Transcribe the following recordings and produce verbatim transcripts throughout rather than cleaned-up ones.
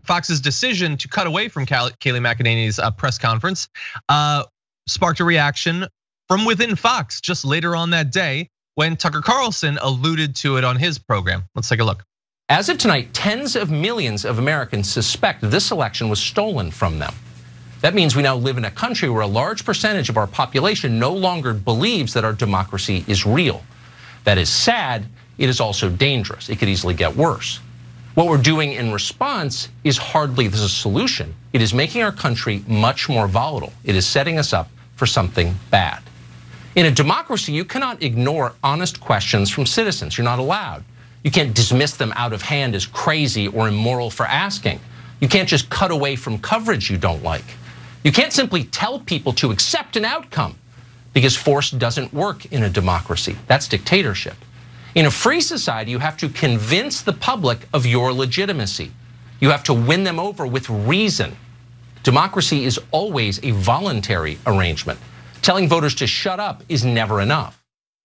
Fox's decision to cut away from Kayleigh McEnany's press conference uh, sparked a reaction from within Fox just later on that day when Tucker Carlson alluded to it on his program. Let's take a look. As of tonight, tens of millions of Americans suspect this election was stolen from them. That means we now live in a country where a large percentage of our population no longer believes that our democracy is real. That is sad. It is also dangerous. It could easily get worse. What we're doing in response is hardly the solution. It is making our country much more volatile. It is setting us up for something bad. In a democracy, you cannot ignore honest questions from citizens. You're not allowed. You can't dismiss them out of hand as crazy or immoral for asking. You can't just cut away from coverage you don't like. You can't simply tell people to accept an outcome because force doesn't work in a democracy. That's dictatorship. In a free society, you have to convince the public of your legitimacy. You have to win them over with reason. Democracy is always a voluntary arrangement. Telling voters to shut up is never enough.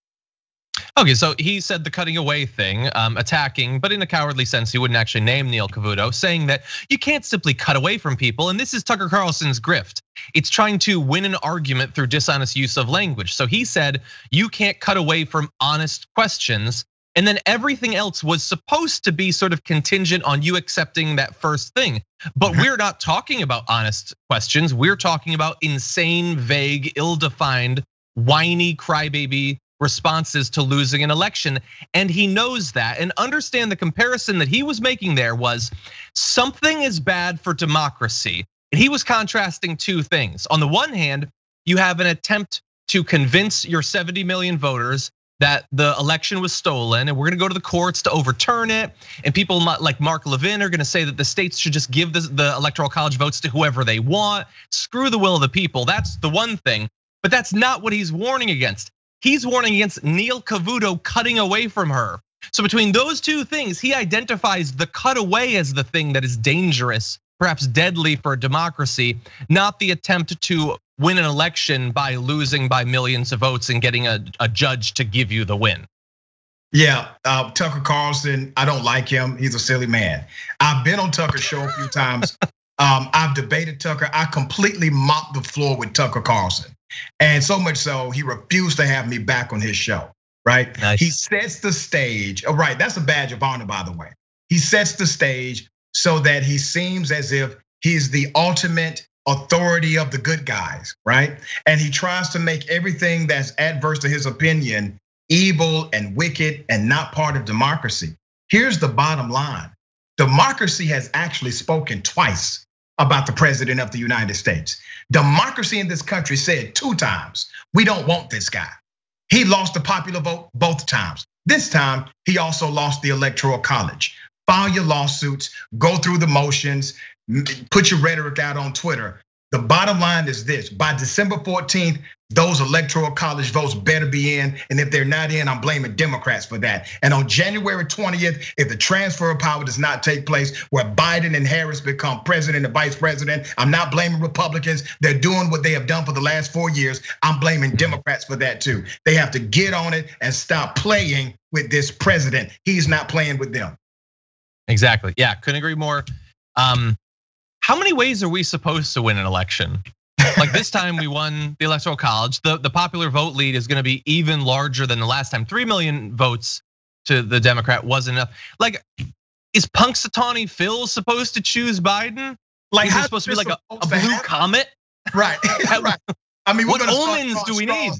Okay, so he said the cutting away thing, um, attacking, but in a cowardly sense, he wouldn't actually name Neil Cavuto, saying that you can't simply cut away from people, and this is Tucker Carlson's grift. It's trying to win an argument through dishonest use of language. So he said you can't cut away from honest questions, and then everything else was supposed to be sort of contingent on you accepting that first thing. But we're not talking about honest questions. We're talking about insane, vague, ill-defined, whiny crybaby responses to losing an election. And he knows that. And understand the comparison that he was making there was something is bad for democracy. And he was contrasting two things. On the one hand, you have an attempt to convince your seventy million voters that the election was stolen and we're gonna go to the courts to overturn it. And people like Mark Levin are gonna say that the states should just give the electoral college votes to whoever they want. Screw the will of the people. That's the one thing. But that's not what he's warning against. He's warning against Neil Cavuto cutting away from her. So between those two things, he identifies the cutaway as the thing that is dangerous, perhaps deadly for a democracy, not the attempt to win an election by losing by millions of votes and getting a, a judge to give you the win. Yeah, uh, Tucker Carlson, I don't like him. He's a silly man. I've been on Tucker's show a few times. Um, I've debated Tucker. I completely mopped the floor with Tucker Carlson. And so much so, he refused to have me back on his show, right? Nice. He sets the stage, oh, right, that's a badge of honor, by the way. He sets the stage so that he seems as if he's the ultimate authority of the good guys, right? And he tries to make everything that's adverse to his opinion evil and wicked and not part of democracy. Here's the bottom line. Democracy has actually spoken twice about the president of the United States. Democracy in this country said two times, we don't want this guy. He lost the popular vote both times. This time, he also lost the electoral college. File your lawsuits, go through the motions, put your rhetoric out on Twitter. The bottom line is this, by December fourteenth, those electoral college votes better be in. And if they're not in, I'm blaming Democrats for that. And on January twentieth, if the transfer of power does not take place, where Biden and Harris become president and vice president, I'm not blaming Republicans. They're doing what they have done for the last four years. I'm blaming Democrats for that too. They have to get on it and stop playing with this president. He's not playing with them. Exactly, yeah, couldn't agree more. Um, how many ways are we supposed to win an election? Like this time we won the electoral college. The, the popular vote lead is gonna be even larger than the last time. Three million votes to the Democrat wasn't enough. Like, is Punxsutawney Phil supposed to choose Biden? Like, is it supposed to be like a, a blue comet? Right, right. I mean, what omens do we need?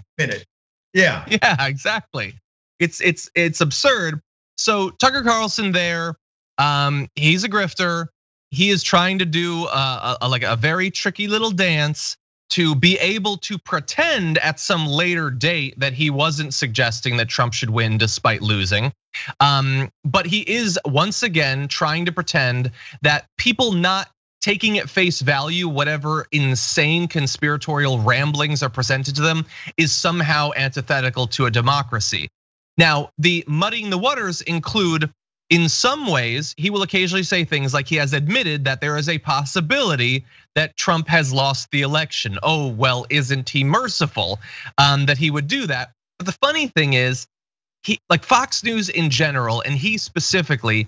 Yeah, yeah, exactly. It's it's it's absurd. So Tucker Carlson there, um, he's a grifter. He is trying to do a, a, like a very tricky little dance to be able to pretend at some later date that he wasn't suggesting that Trump should win despite losing. Um, but he is once again trying to pretend that people not taking at face value whatever insane conspiratorial ramblings are presented to them is somehow antithetical to a democracy. Now, the muddying the waters include, in some ways, he will occasionally say things like he has admitted that there is a possibility that Trump has lost the election. Oh, well, isn't he merciful um, that he would do that? But the funny thing is, he like Fox News in general, and he specifically,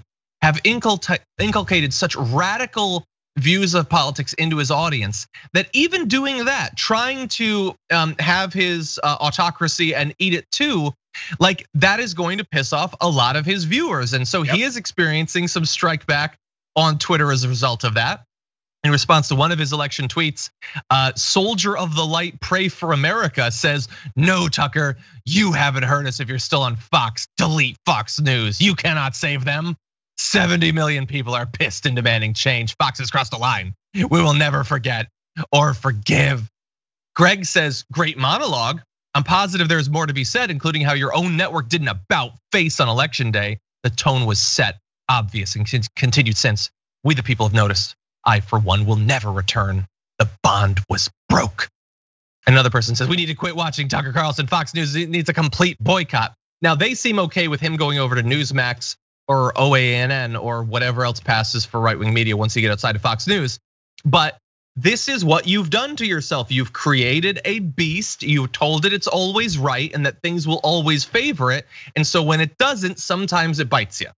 have inculcated such radical views of politics into his audience that even doing that, trying to have his autocracy and eat it too, like that is going to piss off a lot of his viewers. And so yep. he is experiencing some strike back on Twitter as a result of that. In response to one of his election tweets, uh, Soldier of the Light Pray for America says, no, Tucker, you haven't heard us if you're still on Fox. Delete Fox News. You cannot save them. seventy million people are pissed and demanding change. Fox has crossed the line. We will never forget or forgive. Greg says, great monologue. I'm positive there's more to be said, including how your own network did an about face on election day. The tone was set, obvious, and continued since. We the people have noticed. I, for one, will never return. The bond was broke. Another person says, we need to quit watching Tucker Carlson. Fox News needs a complete boycott. Now, they seem okay with him going over to Newsmax or O A N N or whatever else passes for right-wing media once you get outside of Fox News. But this is what you've done to yourself. You've created a beast. You've told it it's always right and that things will always favor it. And so when it doesn't, sometimes it bites you.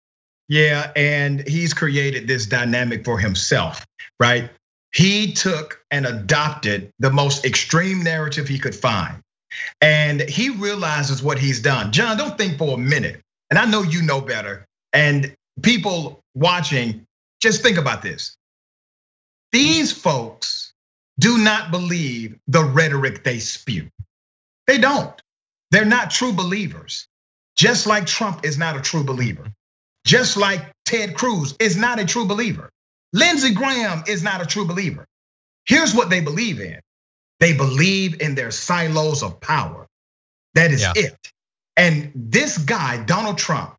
Yeah, and he's created this dynamic for himself, right? He took and adopted the most extreme narrative he could find. And he realizes what he's done. John, don't think for a minute. And I know you know better. And people watching, just think about this. These folks do not believe the rhetoric they spew. They don't. They're not true believers. Just like Trump is not a true believer. Just like Ted Cruz is not a true believer. Lindsey Graham is not a true believer. Here's what they believe in. They believe in their silos of power. That is yeah. it. And this guy, Donald Trump,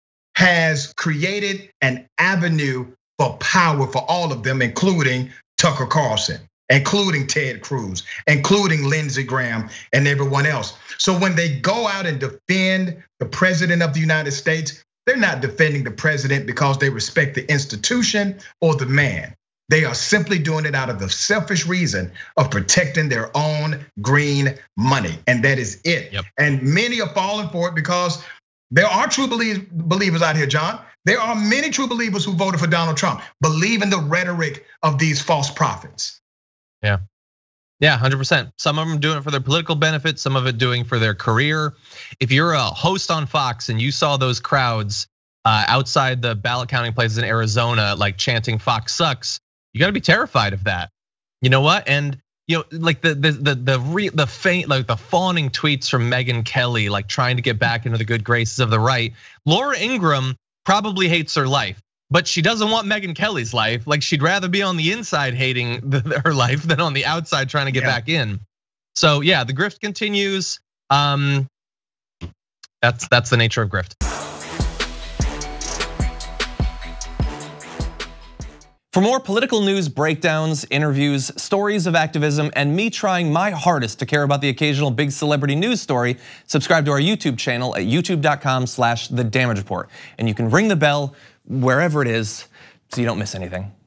has created an avenue for power for all of them, including Tucker Carlson, including Ted Cruz, including Lindsey Graham and everyone else. So when they go out and defend the president of the United States, they're not defending the president because they respect the institution or the man. They are simply doing it out of the selfish reason of protecting their own green money. And that is it. Yep. And many are falling for it because there are true believers out here, John. There are many true believers who voted for Donald Trump, believe in the rhetoric of these false prophets. Yeah. Yeah, one hundred percent. Some of them doing it for their political benefit, some of it doing for their career. If you're a host on Fox and you saw those crowds outside the ballot counting places in Arizona, like chanting "Fox sucks," you got to be terrified of that. You know what? And you know, like the the the the re, the faint, like the fawning tweets from Megyn Kelly, like trying to get back into the good graces of the right. Laura Ingraham probably hates her life, but she doesn't want Megyn Kelly's life. Like she'd rather be on the inside hating her life than on the outside trying to get yeah. back in. So yeah, the grift continues. Um, that's that's the nature of grift. For more political news breakdowns, interviews, stories of activism, and me trying my hardest to care about the occasional big celebrity news story, subscribe to our YouTube channel at youtube dot com slash the damage report. And you can ring the bell wherever it is so you don't miss anything.